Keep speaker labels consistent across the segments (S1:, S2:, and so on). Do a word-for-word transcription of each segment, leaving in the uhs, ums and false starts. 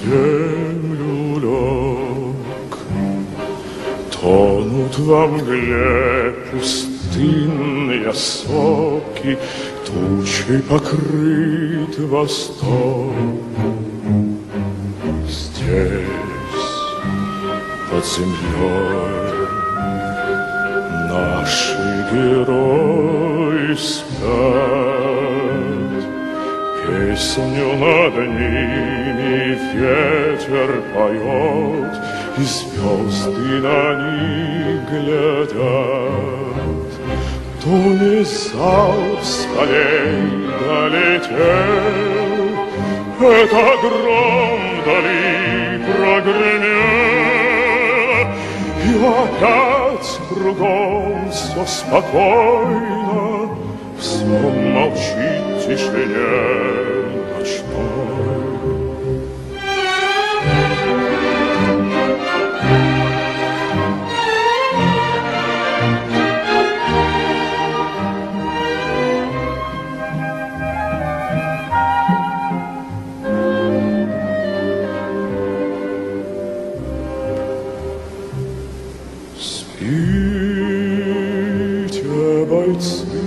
S1: землю лег. Тонут во мгле пустынные соки, тучей покрыт восток. Здесь, под землей, наши герои спят. Песню над ними ветер поет, и звезды на них глядят. То не залп скорей долетел, это гром вдали прогремел, и опять кругом все спокойно, все молчит в тишине ночной. Спите, бойцы,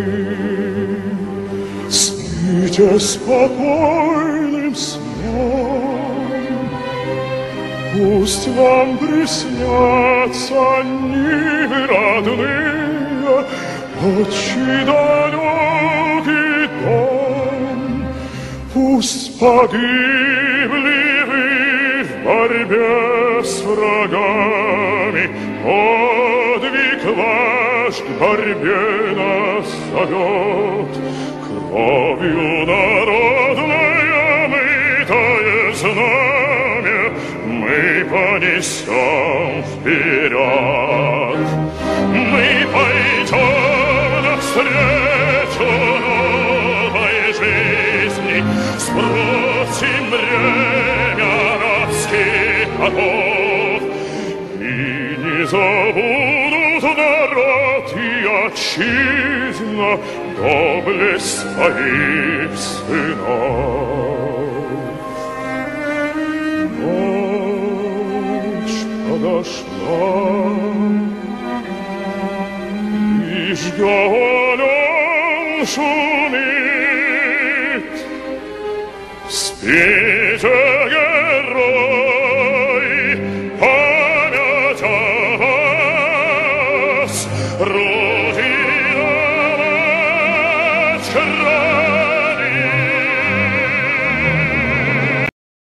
S1: спите спокойным сном. Пусть вам приснятся нивы родные, отчий далекий дом. Пусть погибли вы в борьбе с врагами, подвиг ваш к борьбе нас зовет. Кровью народное мытое знамя мы понесем вперед. Мы пойдем навстречу новой жизни, сбросим бремя рабских оков, и не забудут народ и отчизна доблесть своих сынов. Ночь подошла, лишь голем шумит. Спите,